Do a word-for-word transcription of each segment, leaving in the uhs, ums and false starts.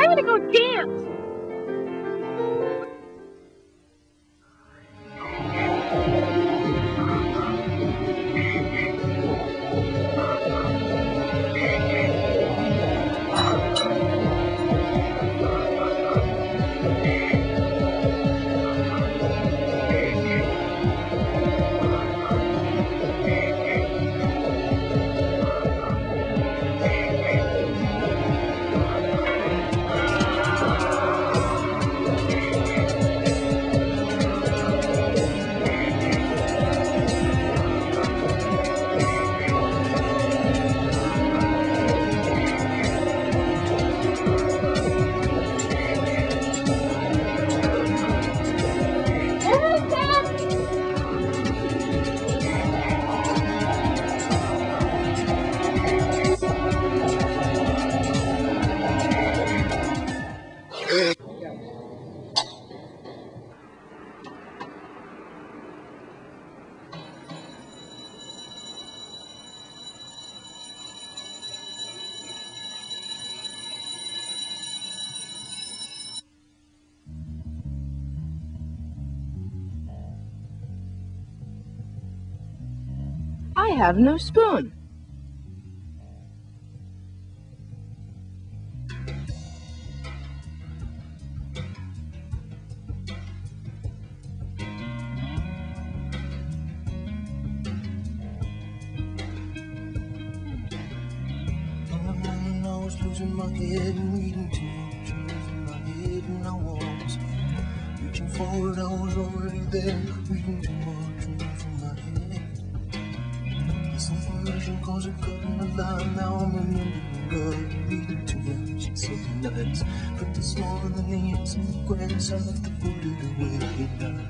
I'm gonna go dance. I have no spoon. I was losing my head and reading too much, losing my head and I was reaching forward, I was already there, reading too much and losing my head. This information caused a cut in the line, now I'm remembering God, reading too much and some nights, but the smaller than the ants in the grass, I left the bullet away now.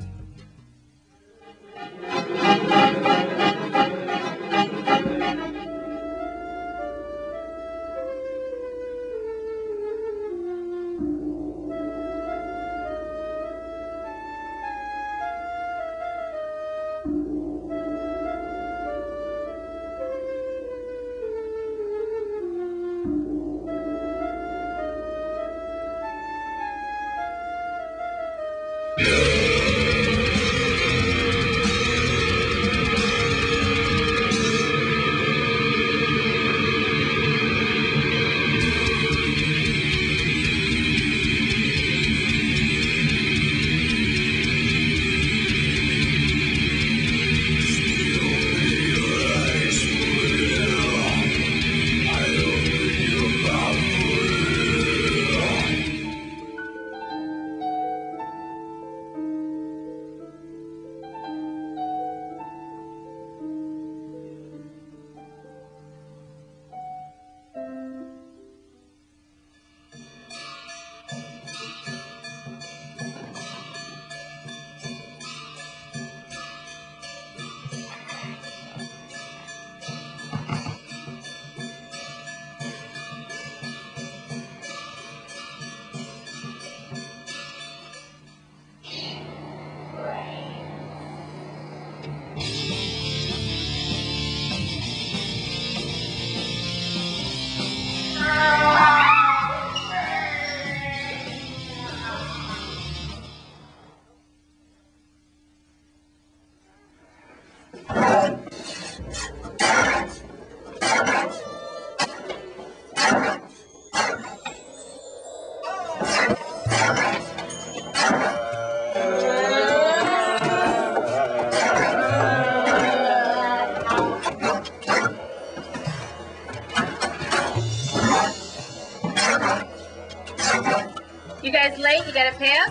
You guys late? You got a pass?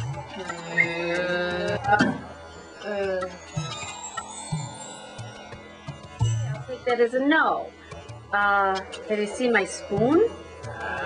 Uh, I'll take that as a no. Uh, did you see my spoon?